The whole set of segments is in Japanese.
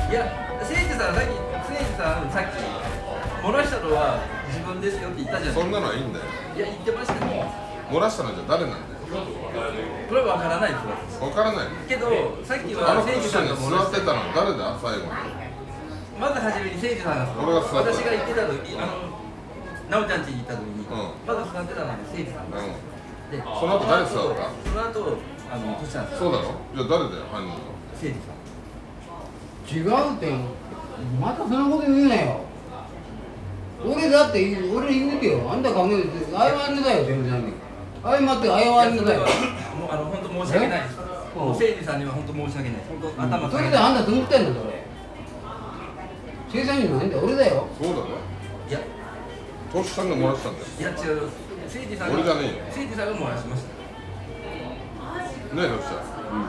いや、誠司さんさっき漏らしたのは自分ですよって言ったじゃん。 そんなのはいいんだよ。 いや、言ってましたね。 漏らしたのじゃ誰なんだよ。 これはわからないですよ。 わからない。 けど、さっきは誠司さんが漏らして座ってたの誰だ最後に。 まず初めに誠司さんが私が言ってた時、なおちゃん家に行った時に、まず座ってたのが誠司さんです。で、 その後誰座った？ その後、トシちゃん。 そうだろ？じゃあ誰だよ、犯人は。 誠司さん。 違うって、またそんなこと言うなよ。俺だって、俺言うてよ。あんた考えて、謝んだよ、全然に。謝って謝んだよ。 もう本当申し訳ないです。誠司さんには本当申し訳ないです。本当頭。 それであんたどうってんの、それ。生産人なんだよ、俺だよ。 そうだろ？ いや、 トシさんが漏らしたんだよ。 いや違う。誠司さんが。 俺じゃねえよ。 誠司さんが漏らしました。 ねえ、トシさん。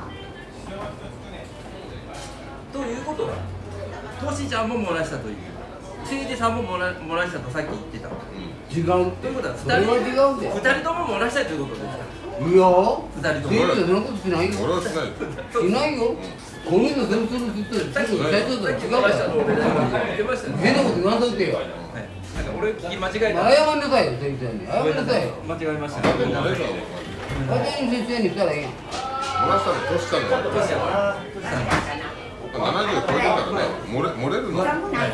ということは、トシちゃんも漏らしたという。誠司さんも漏らしたとさっき言ってた。 違うって。 ということはそれは違うで。 2人とも漏らしたということですか。 いや、 2人とも。 生徒はそんなことしないよ。 俺はしないよ。 しないよ。この人全部するさっき社長と違う漏らしたから。 の俺言ってましたね。 変なこと言わんといてよ。 なんか俺聞き間違えた。 謝んなさいよ、先生に。謝んなさいよ。 間違えましたね。 でもあれだろ、 私の先生にしたらいいやん。 漏らしたのトシさんだよ。 トシちゃんは 70超えてからね、漏れるの。ね。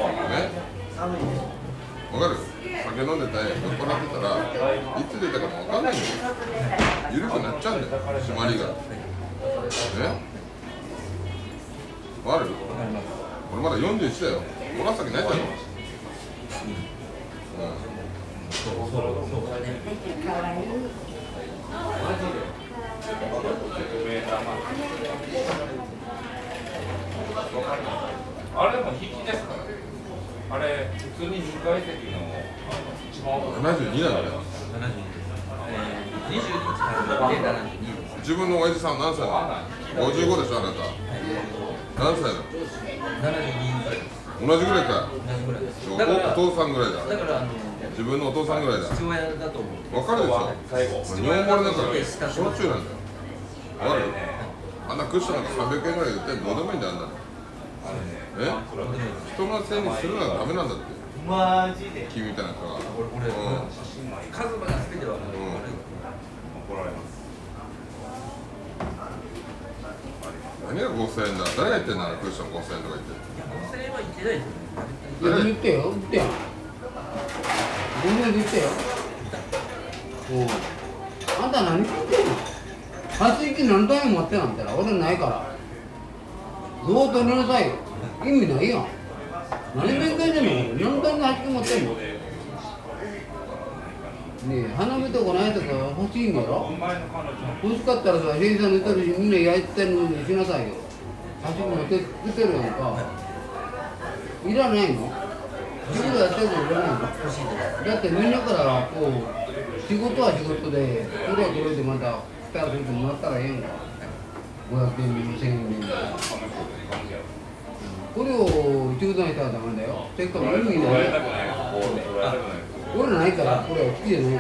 わかる？酒飲んでて酔っ払ってたらいつ出たかもわかんないんだよ。緩くなっちゃうんだよ、締まりが。ね。わかる？俺まだ41だよ。漏らすわけないだろ。 あれも引きですからね。あれ普通に2階席の一番奥。 72なんだよ。 21から72です。 自分の親父さん何歳なの？ 55でしょ、あなた。何歳なの？ 72ぐらいです。 同じぐらいか。 同じぐらいです。 お父さんぐらいだ。 だから自分のお父さんぐらいだ。 父親だと思う。 わかるでしょ？ 最後。 日本語だから焼酎なんだよ。わかる？あんなクッションなんか300円ぐらいで売ってどうでもいいんだよ、あんなの。人のせいにするのはダメなんだって。 マジで。 君みたいな人が。 俺写真もカズマが全ては怒られます。 何が5000円だ？誰が言ってんだ、クッション5000円とか言って。 5000円は言ってないですよ。 言ってよ、言ってよ。ごめん、言ってよ。あんた何言ってんの？初息何回も持ってなんてな、俺ないから。どう取りなさいよ。意味ないやん。何勉強してんの？何回も初息持ってんの？ねえ、花火とかないとか欲しいんだろ？欲しかったらさ、生産の言ってるし、みんな焼いてるのにしなさいよ。初息持ってきてるやんか。いらないの？仕事やってるのいらないの？だってみんなからこう仕事は仕事で、これはこれでまたスタートしてもらったらええんか。500円でも1000円でも。これを仕事にしたらダメだよ。せっかく意味ない。俺ないから、これは好きじゃないから。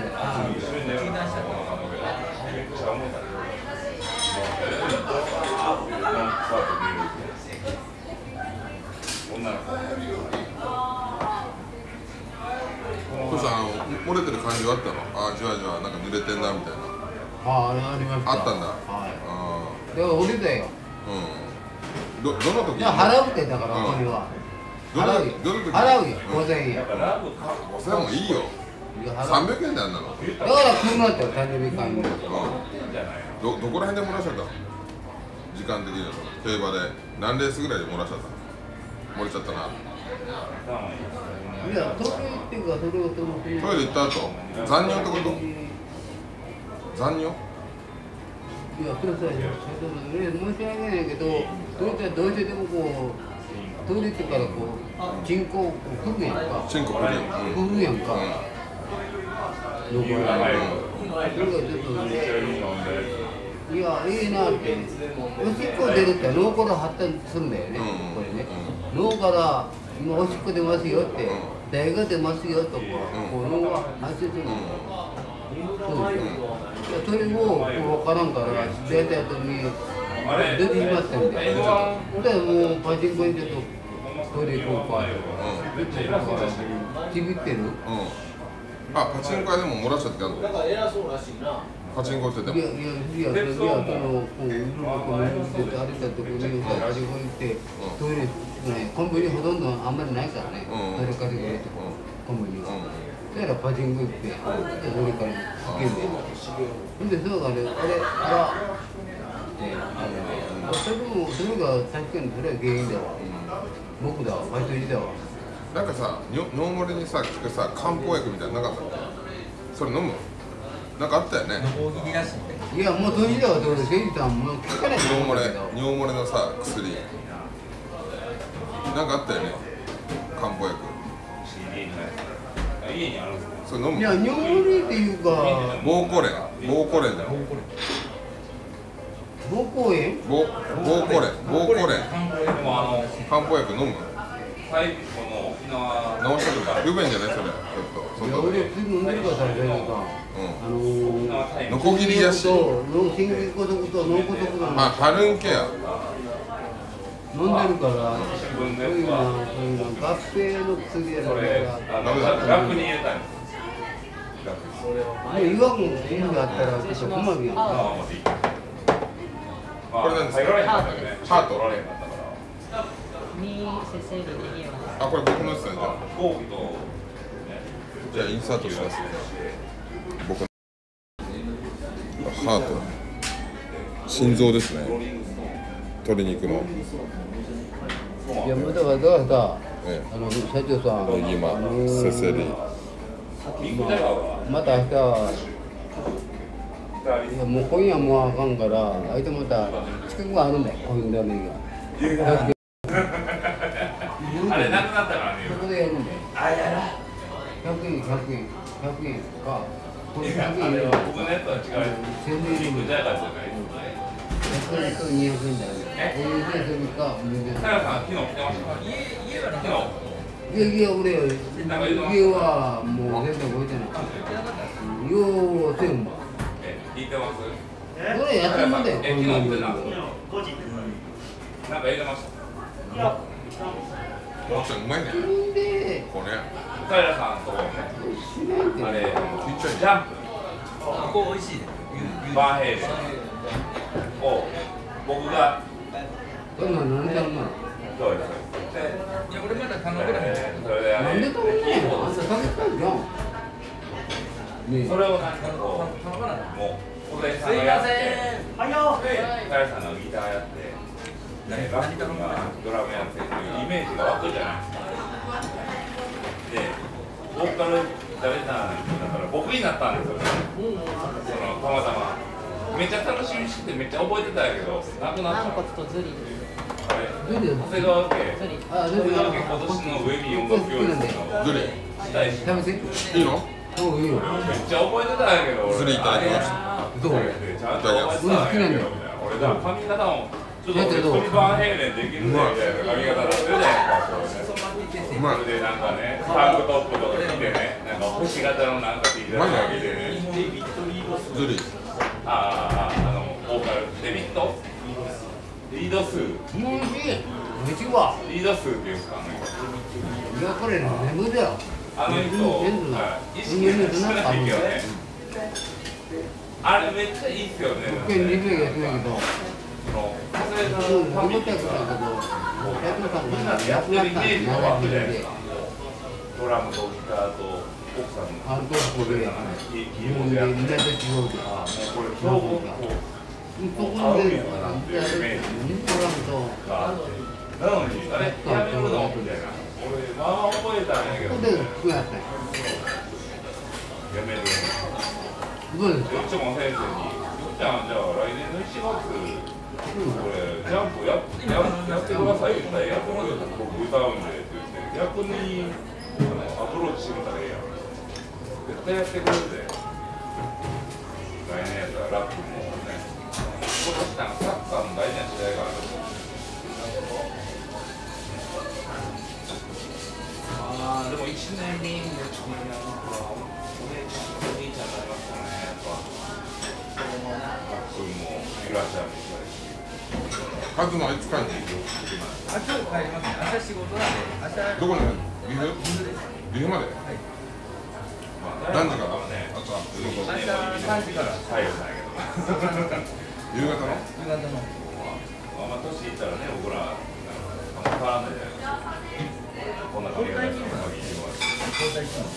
そしたら漏れてる感じはあったの？ああ、じわじわなんか濡れてんなみたいな。 ありました。 あったんだ。 はい。だから俺だよ。 どの時？ じゃあ払うってだからお金は。払うよ。払うよ。5000円。 5000円もいいよ。300円であんなの。 だから来るなってよ、誕生日会に。 どこら辺で漏らしちゃったの？時間的には競馬で何レースぐらいで漏らしちゃったの？漏れちゃったな。 いや、トイレっていうか、それをトイレ行った後、残尿ってこと？残尿？ いや、そうそう、申し訳ないけど、トイレはどうしてでもこう、トイレってからこう、チンコをくぐやんか。 チンコくぐやん。 くぐやんか。それがちょっと、いや、いいなって。おしっこ出るって脳から発展するんだよね、これね。脳から、今おしっこ出ますよって、唾液が出ますよとか、こう脳が発生するんだよ。そうですよ。それを分からんから、出た後に出てしまったんで。だからもうパチンコにちょっと、 トイレ行こうかってちびってる。 あ、パチンコ屋でも漏らした時あるの？パチンコってでも。 いや、その、いろいろこう、歩いたところに、ラジオ行って、トイレ、コンビニほとんどあんまりないからね、トイレ借りるとこ、コンビニは。だからパチンコ行って、俺から行けんで。ほんで、そうだね、それが確かにそれは原因だわ。僕だわ、バイト入りだわ。 なんかさ、尿漏れにさ、効くさ、漢方薬みたいなのなかったっけ？それ飲む？なんかあったよね。 いや、もうトイレだわ、トイレ。セイさんもう聞かないと思うけど。 尿漏れのさ、薬。なんかあったよね。漢方薬。 家にあるんですか？ それ飲む？ いや、尿漏れっていうか。 膀胱炎だよ。 膀胱炎？ 膀胱炎。漢方薬飲む？ 最後の沖縄治したくない？不便じゃないそれ。ちょっと。 いや、俺普通に飲んでるからさ、 ノコギリヤシ。 心筋梗塞と脳梗塞が。 あ、ハルンケア。 飲んでるから、そういうの合併の薬やから楽に入れたいんです。 岩君の家があったらちょっと困るやん。 これなんですか？ハート。あ、これ僕のですね。じゃあインサートしますね。僕のハート。心臓ですね。鶏肉の。 いや、まだわざわざ社長さん、 今せせり。 また明日。いや、もう今夜もうあかんから、相手また近くがあるんだよ、こういうラーメンが。 あれなくなったからね。 そこでやるんだよ。100円か。これ100円入れるんだよ。 僕のやつは違う。 1000円入れるんだよ。100円と200円だよ。お湯でそれか、お湯で。 さやさん、昨日来てましたか？家は昨日。 いや、俺、家はもう全然動いてない。ようせんわ。 聞いてます？ これやってもんだよ、こ昨日んな来てたんですよ。なんか入れました。 奥さんうまいね。これ。 平さんとあれジャンプ。 ここ美味しいね。 バーヘイレンを僕がこんなん何であんなの？ そうです。 いや、俺まだ頼んでない。 それであれなんで頼んないの？あんた食べたんじゃん。ねそれをなんかこう頼まない。 もう小田さすいまんがやってせん。 平さんのギターやってラップがドラムやってっていうイメージが湧くじゃないですか。でボーカル誰だから僕になったんですよね。そのたまたまめっちゃ楽しみにしててめっちゃ覚えてたんやけどなくなっちゃう。あれ長谷川家今年のウェビー音楽教室のズリしたいし食べて。 いいの？ そういいよ。 めっちゃ覚えてたんやけどズリいただきました。 どう？ ちゃんと覚えてたんやけど俺だ髪型もちょっと俺一人バーヘイレンできるねみたいな髪型になってるじゃないですか。それでなんかねタンクトップとか着てねなんか星型のなんか T シャツが着てねズリ。 ボーカルデビッドリード数もういい。うちは。 リード数っていうんですかいや、これ眠だよ。 あの人意識しないけどねあれめっちゃいいっすよね。 僕2秒やってないけど。 それのファミリーとかみんなでやってるイメージが湧くじゃないですか。ドラムとギターと奥さんのあんとこで、 キーボードやってみんなで違うで。 もうこれ標語そこで、ドラムと。 があってなのにあれやめるのみたいな俺まあ覚えたんやけどここで、こうやったよ。 やめるどうですか？ いつも先生に「よっちゃんじゃあ来年の1月これジャンプやってください」言ったら「やってもらうよ僕歌うんで」って言って逆にアプローチしてみたらええやん絶対やってくれるで来年やったらラップもね今年なんかサッカーの大事な時代があるでも1年目にお姉ちゃんお兄ちゃんになりましたねやっぱラップもいらっしゃるみたいしカズマいつ帰るの？ 今日帰りますね。明日仕事なんで、明日。 どこに？岐阜？ 岐阜です。 岐阜まで？ はい。 何時から？ 明日3時から。 夕方の？ 夕方の。 あんま年いったらね、僕ら変わらないじゃないですか。こんな髪型しても交代してます。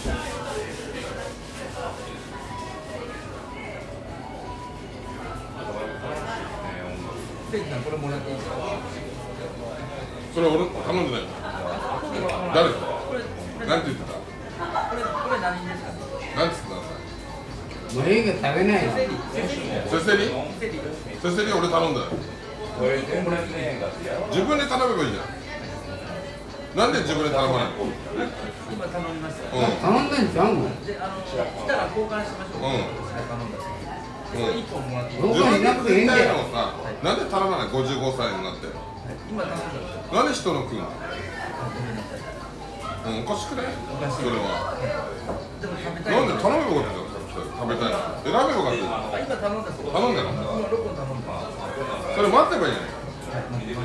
せいじさん、これもらっていいですか？ それ俺頼んでない。誰？なんて言ってた？ これ何ですかね？ なんつってたの？ もういいけど食べないよ。 せせり？せせり俺頼んだよ。自分で頼めばいいじゃん。なんで自分で頼まないの？ 今頼みました。 頼んでんちゃうの？ で、来たら交換しましょう。頼んだ。一本もらっていい？ 自分で食いたいのをさ、なんで頼まない？55歳になって。 今頼んだんですよ。 なんで人の食うの？おかしくない？それは。 でも食べたい。 なんで頼めばよかったじゃん。食べたいの。選べばよかったじゃん。 今頼んだ。 頼んだの？ 今6本頼んだ。 それ待ってばいいじゃない。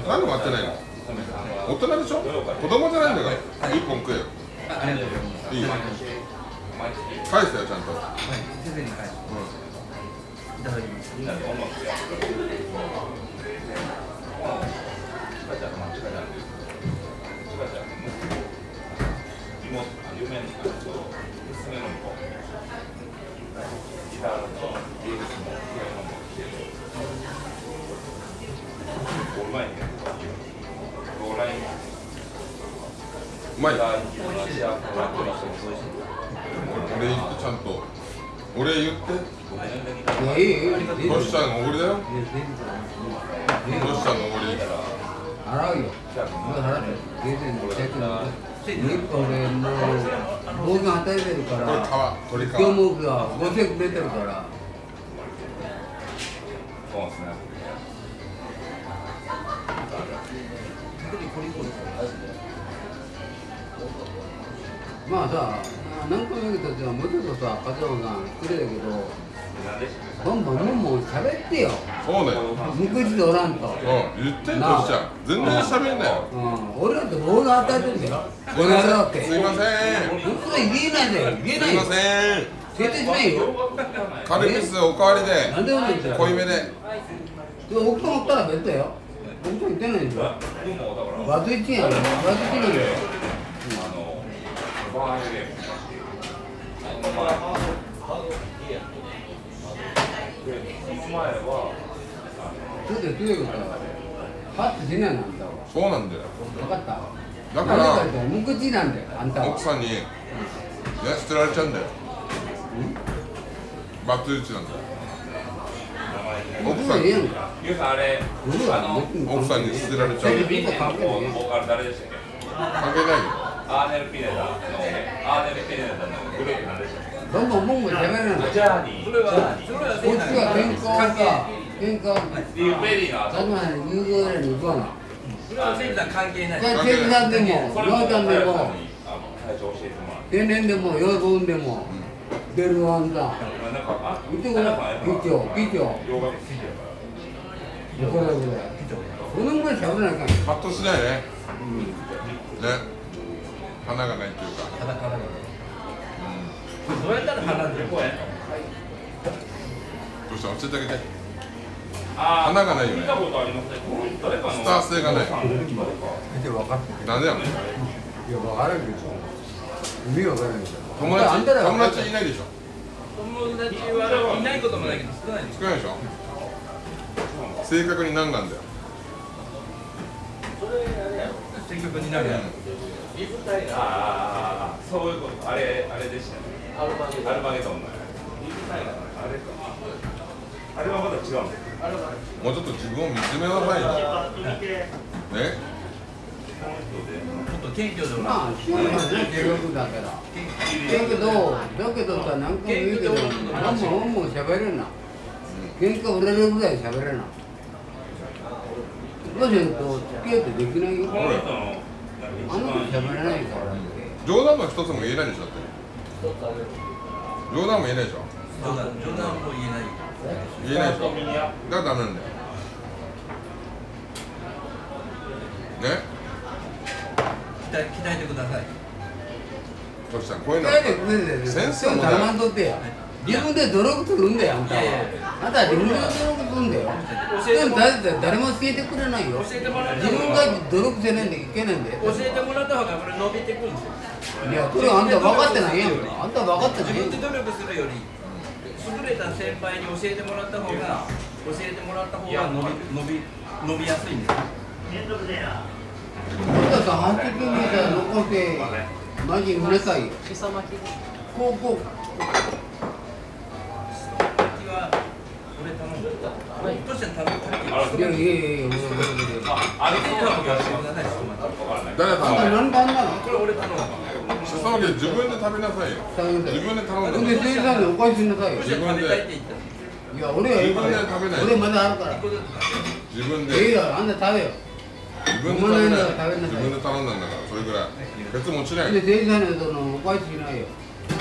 なんで待ってないの？大人でしょ？子供じゃないんだから1本食えよ。 ありがとうございます。 いいよ。返してよちゃんと。 はい、先生に返して。いただきます。 うまい。俺言ってちゃんと。俺言って。 いい。 ロシちゃんのおごりだよ。ロシちゃんのおごり。 払うよ。払って。日本でもう僕が働いてるから。 これ皮、 今日もが5000出てるから。 そうですね。 まあさ、何回も言うけどもうちょっとさ、加藤さん失礼だけど、ボンボン喋ってよ。 そうだよ。 無口でおらんと。 言ってんとしちゃう。全然喋んなよ。 俺だって僕が与えてるんだよ。俺がだって。 すいません。 僕が言えないんだよ。言えないよ。 すいません。 絶対しないよ。 カルピスおかわりで。 なんでもないんだよ。 濃いめで。 奥さんおったら別だよ。奥さん言ってないんだよ。バツイチやん。バツイチなんだよ。ちょっと強いからパッとしないのあんたは。 そうなんだよ。 分かった。 だから無口なんだよあんたは。 奥さんに捨てられちゃうんだよ。バツイチなんだよ。奥さんに奥さんに捨てられちゃう。 関係ないよ。 関係ないよ。 アーネル・ピネダのグループなんでしたっけ？ どんどんもんも喋れない。 ジャーニー。 それはこっちは喧嘩か。喧嘩。 リューベリーの後。 そんなに言うぐらいに行かな。 それはせいじさん関係ない。 せいじさんでも、ノアちゃんでも、 最初教えてもらって。 天然でも、ヨイボンでも、出るあんた。見てくれ。議長。これ。そのぐらい喋らないかん。 パッとしないね。ね。花がないっていうか。 花がない。どうやったら花出る声？ どうした？教えてあげて。花がないよね。スター性がない。なんでやもん。 いや、分からんけど。意味分からんけど。 友達いないでしょ。 友達はいないこともないけど少ないでしょ。 少ないでしょ。正確に何なんだよ。 正確になるやん。 そういうこと。あれでしたね。アルマゲドンの。あれはまだ違うんだよ。 もうちょっと自分を見つめなさいよ。ね。 もっと謙虚でまあ、一人はね、計画だから。だけどさ、何回も言うけど、何も喋れんな。喧嘩売れるぐらい喋れんな。どうせんと付き合ってできないよ。あの子喋れないから。 冗談の一つも言えないでしょ。冗談も言えないでしょ。 冗談も言えない。 言えないでしょ。だからダメなんだよ。 鍛えてください。 トシちゃんこういうの先生も頼まんとってや。自分で努力するんだよ、あんたは。あんたは自分で努力するんだよ。でも誰も教えてくれないよ。自分が努力せないといけないんだよ。 教えてもらった方がこれ伸びてくるんですよ。 いや、これあんた分かってないやんか。あんた分かってないやんか。 自分で努力するより優れた先輩に教えてもらった方が伸びやすいんですよ。 あんたさ、半月にさ、残してマジ見なさいよ。こう。 俺頼んだ。トシちゃん食べたい。 いや、 誰頼んだ？ 何番なの？ これ俺頼んだ。 しそ巻き自分で食べなさいよ。自分で頼んだ。 で、生産でお返ししなさいよ。 トシちゃん食べたいって言った。 いや、俺はええから。俺まだあるから。 自分で。 いいよ、あんた食べよ。 自分で食べない。自分で頼んだんだから、それぐらい。ケツ持ちない。 で、生産でお返ししないよ。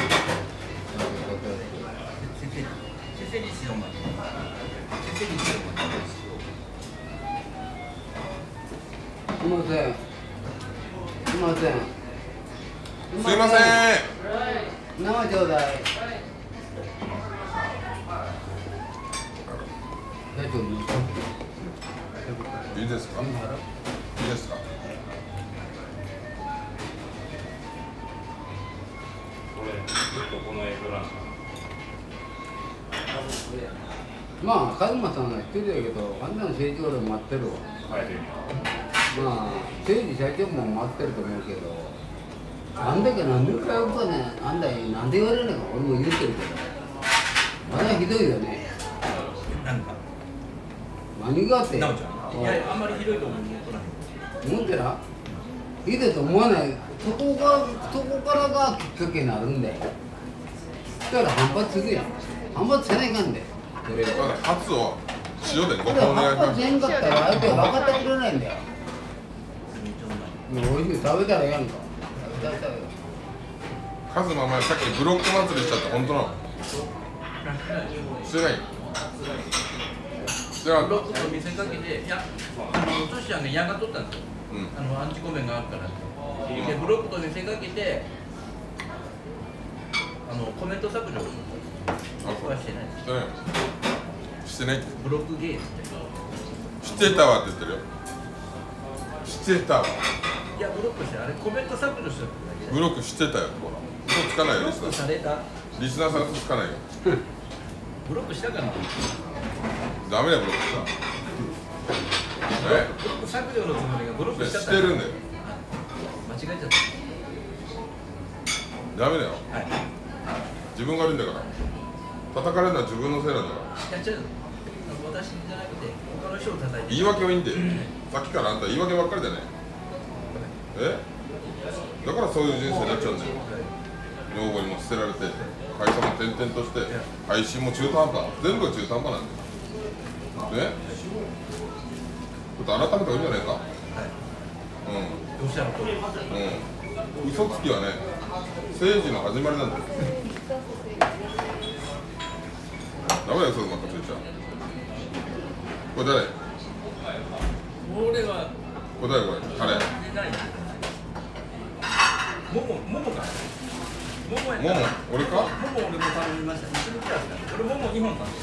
先生にしようま。先生にしようま。 すいません。すいません。 すいません。 生ちょうだい。大丈夫？ いいですか？いいですか？ これずっとこの絵柄。 まあ、カズマさんが一人やけど、あんなの成長で待ってるわ。まあ、政治社長も待ってると思うけど、あんだけなんでかよかね、あんだい、なんで言われないか、俺も言ってるけど、まだひどいよね。 なんか。 何があって。 なおちゃん。いや、あんまりひどいと思う。 思ってな。ひどいと思わない。そこからがきっかけになるんだよ。だから反発するやん。反発せないかんで。 それはカツを塩でごこれ飯お願いします。 反発せんかったら相手は分かってくれないんだよ。美味しい、食べたらええやんか。食べたらええ。 カズマ前さっきブロック祭りしちゃった本当なの？してない。じゃあブロックと見せかけて、いや、トシちゃんが嫌がっとったんですよ。アンチコメンがあるからって。で、ブロックと見せかけて、コメント削除を僕はしてないです。 してないって。 ブロックゲームって。 してたわって言ってるよ。してたわ。 いや、ブロックして、あれコメント削除しただけで。 ブロックしてたよ。ほら。嘘つかないよ、リスナーさん。リスナーさん嘘つかないよ。 ブロックしたかな。 ダメだよ、ブロックした。 ブロック削除のつもりがブロックしちゃった。 してるんだよ。 間違えちゃった。 ダメだよ。 はい。 自分が悪いんだから。叩かれるのは自分のせいなんだから。 やっちゃう。私じゃなくて他の人を叩いて。 言い訳はいいんだよ。さっきからあんた言い訳ばっかりだね。だからそういう人生になっちゃうんだよ。女房にも捨てられて、会社も転々として、配信も中途半端、全部が中途半端なんだよ。ね？ちょっと改めた方がいいんじゃないか。 はい。どうしたのこれ。 嘘つきはね、政治の始まりなんだよ。ダメだよ、それまたついちゃう。これ誰？ 俺は。 これ誰これ？誰？ ももか。もも、 俺か？ もも俺も頼みました。一緒に来たんですか。俺もも2本頼んだ。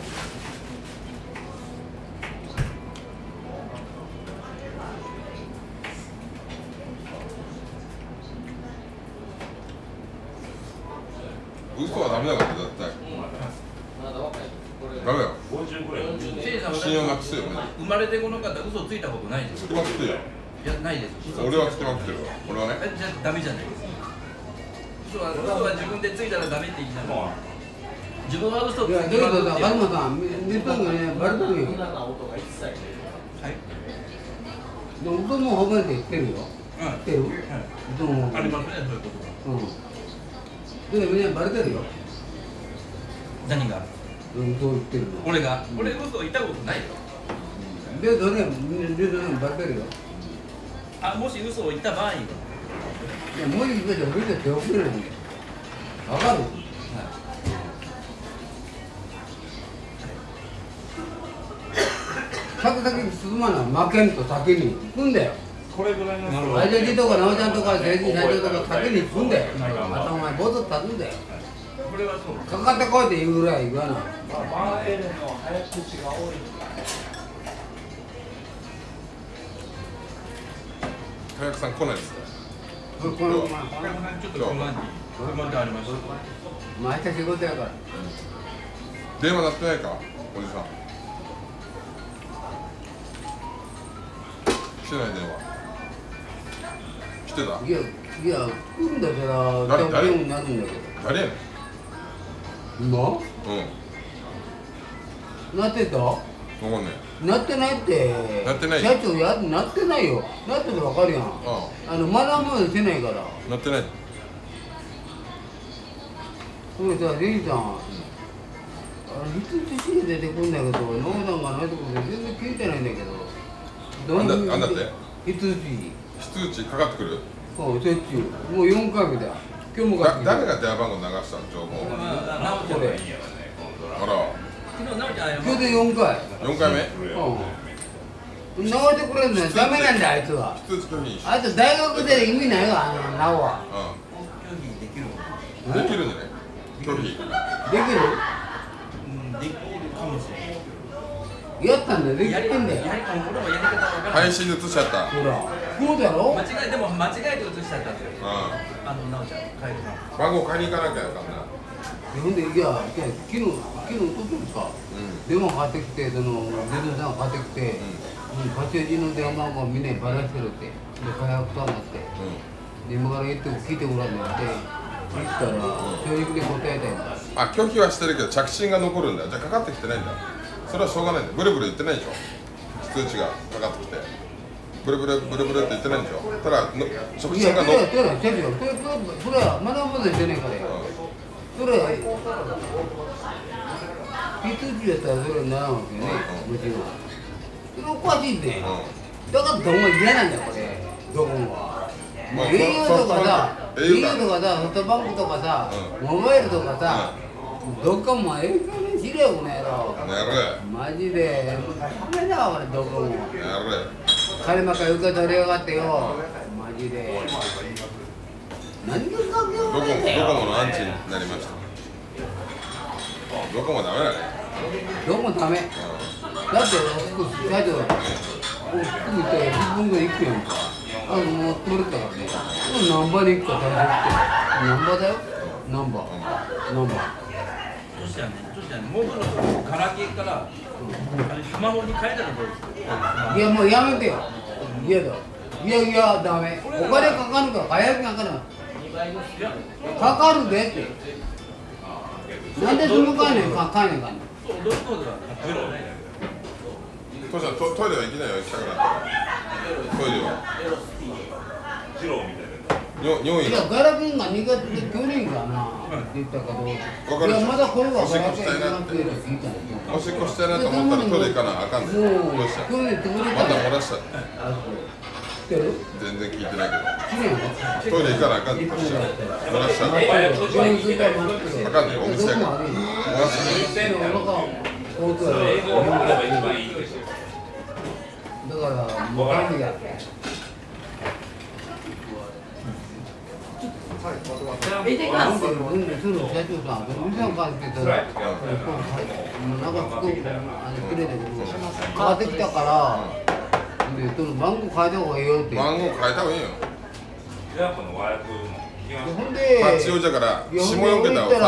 嘘はダメだから絶対。ダメよ。信用なくせよね。 生まれてこの方嘘ついたことないです。 つきまくってよ。 いやないです。 俺はつきまくってるわ。俺はね。 じゃダメじゃないですか。嘘は自分でついたらダメって言いながら。自分は嘘ついいや、だけどさ、カズマさん、見たんがね、バレたのよ。 はい。 でも、嘘も褒めて言ってるよ。言ってる。嘘も。 ありますね、そういうことが。 でもみんなバレてるよ。 何が？ 嘘言ってるの。 俺嘘言ったことないよ。 で、それみんなバレてるよ。 あ、もし嘘を言った場合は。 いや、もう一回じゃ俺じゃ手遅れないんだよ。わかる？先々に進まない負けんと先に行くんだよ。 これぐらいのあいつじとかなおちゃんとか成人社長とか先に行くんだよ。またお前ボト立つんだよ。 これはそうかかってこいって言うぐらい言わな。 まあ回れるの早口が多い。 早くさん来ないですか。 このちょっと不満点ありました。 毎日仕事やから。 電話鳴ってないか、おじさん。来てない電話。来てた。 いや来るんだから多分になるんだけど。 誰やねん。 今？ うん。 なってた？ わかんねなってないって。 なってない社長なってないよ。なってたらわかるやん。 あまだまだしてないから。 え。なってない。 それさ、レイさん。いついつ出てくんだけど、ノーダンがないところで全然聞いてないんだけど。 あんだって。 いついつ。 非通知かかってくる。 そう、しょっちゅう。もう4回目だよ。今日もかかってきた。 誰が電話番号流したの情報。 なおちゃんがいいよね。 あら。 昨日なおちゃん今日で4回。 4回目。 うん。流れてくれんのよ。ダメなんだよ、あいつは。 非通知拒否。 あいつ大学で意味ないわ、なおは。 競技できるうん。できるんじゃない。拒否。 できる？ できるかもしれない。 やったんだよ、できてんだよ。 俺もやり方わからない。 配信で映しちゃった。 ほら、そうだろ？ 間違えて映しちゃったんですよ。 うん。 なおちゃん、カエルさん。 番号買いに行かなきゃあかんな。 ほんで、昨日とさ、電話かかってきて、ゼロさんがかかってきて、パチオジの電話番号みんなにばらしてるって、で、開発さんがって、今から言って聞いてもらって、言ったら、正直で答えたよ。 あ、拒否はしてるけど着信が残るんだ。じゃあかかってきてないんだ。それはしょうがないんだ。ブルブル言ってないでしょ。通知がかかってきて。ブルブルブルブルって言ってないんでしょ。ただ直信が残る。 それはまだまだしてないからよ。それは、非通知やったらそれはならんわけね、もちろん。それおかしいんだよ。だからどうも嫌なんだよ、これ。どこもは。au とかさ、ソフトバンクとかさ、モバイルとかさ、どこも知れよ、この野郎。 やる。 マジで、ダメだわ、俺、どこも。 やる。 彼ばっかり受け取りやがってよ、マジで。何が関係ドコモのアンチになりました。ドコモダメだね。 どこもダメ。だって、最初、僕行ったら10分ぐらい行くやんか。もう取れたからね。ナンバーで行くから大丈夫って。ナンバーだよ。ナンバー。 そしたらね、もうそろそろガラケーからスマホに変えたらどうですか？ いや、もうやめてよ。嫌だ。いや、ダメ。お金かかるから、早くかかる。かかるでって。なんでその買えねんかんねん。 どういうことだ？ トシちゃん、トイレは行きなよ、行きたくなったら。トイレは。 ジローみたいな。 4位いや、ガラケーが苦手で去年かなって言ったけど、いや、まだこれはガラケーが苦手で聞いたんだおしっこしたいなと思ったらトイレ行かなあかんねん。どうした去年ってまた漏らした。 知ってる？ 全然聞いてないけど。 知らんの？ トイレ行かなあかんねん。漏らした。あかんねん、お店やから。漏らした。 英語が一番いいんですよ。 だから、もう感じやって。見てください。その社長さん、店を借りてたら、なんかくれたけど、変わってきたから、で、その番号変えた方がいいよって。 番号変えた方がいいよ。 やっぱの和訳も。 ほんで、 84じゃから下4桁をさ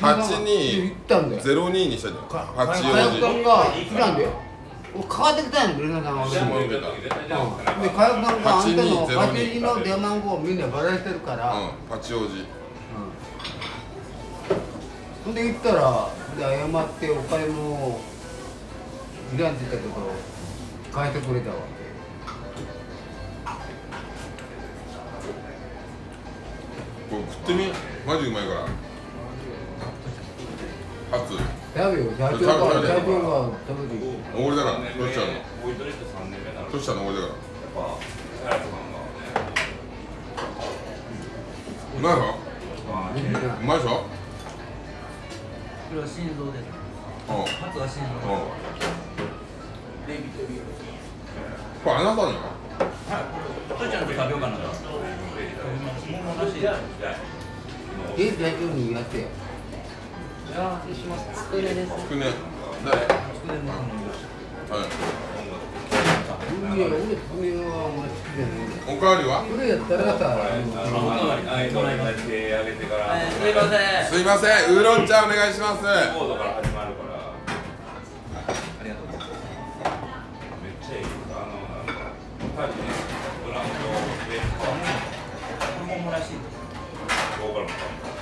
8202にしたじゃん。 火薬 84 団が知らんで。かかってきたんやん、ブレナさんが。 下4桁。 で、火薬団があんたの82の電話番号をみんなバラしてるから。 八王子。 ほんで言ったら、で謝ってお金もいらんって言ったけど、変えてくれたわ。 これ食ってみ、マジうまいから。初。 食べよ、社長が食べる。 おごりだから、トシちゃんの。トシちゃんのおごりだから。うまいの？うまいでしょ？ これは心臓です。初は心臓。 これあなたの？ とちゃんと食べようかな。桃らしい。 現地大丈夫にやってよ。 いや失礼します。つくねです。 つくね。誰？ つくねの。 はい。 いや、俺つくねはあんまり好きじゃないんだよ。 おかわりは？ これやったらさ、 手上げてから。 すいません。 すいません、ウーロン茶お願いします。 コードから始まるから。 ありがとうございます。 めっちゃいい。タジね、ブラウンとベースこれ桃らしい。 ボーカルも。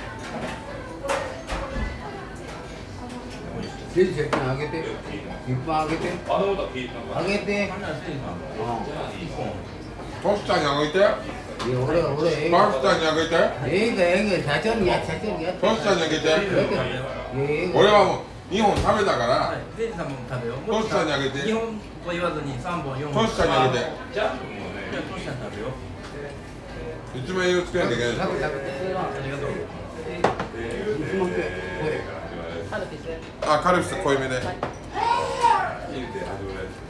現地先にあげて。一本あげて。 あの歌聞いたのあげて。 トシちゃんにあげて。 いや、俺、 トシちゃんにあげて。 社長にやって。 トシちゃんにあげて。俺はもう2本食べたから。 レイジさんも食べよう。 トシちゃんにあげて。 2本と言わずに3本4本。 トシちゃんにあげて。 ジャンプもね。 じゃあトシちゃん食べよう。 一番栄養つけなきゃいけないでしょ。 ありがとう。 あ、カルピス濃いめで。 入れて始める。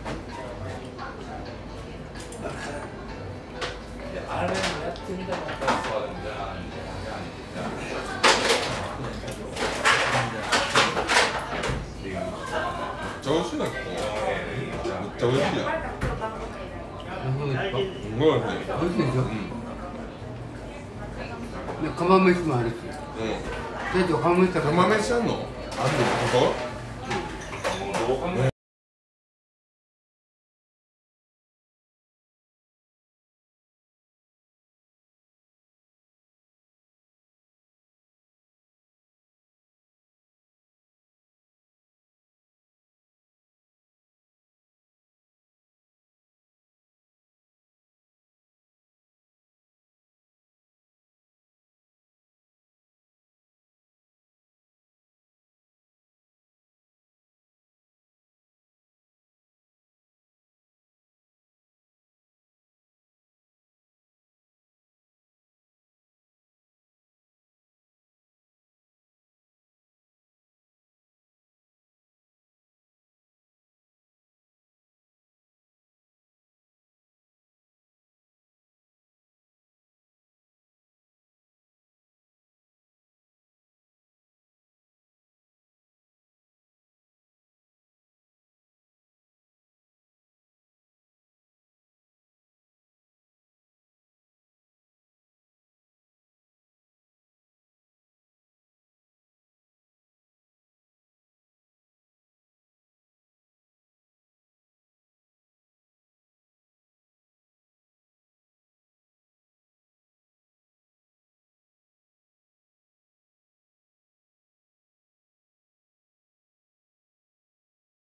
あれもやってみたかったらそうでもじゃあめっちゃ美味しいな、ここ。めっちゃ美味しいやん。すごい美味しい。 美味しいでしょ。釜飯もあるし。 うん。 店長釜飯食べる。 釜飯あんの？ あるよ。 ここ？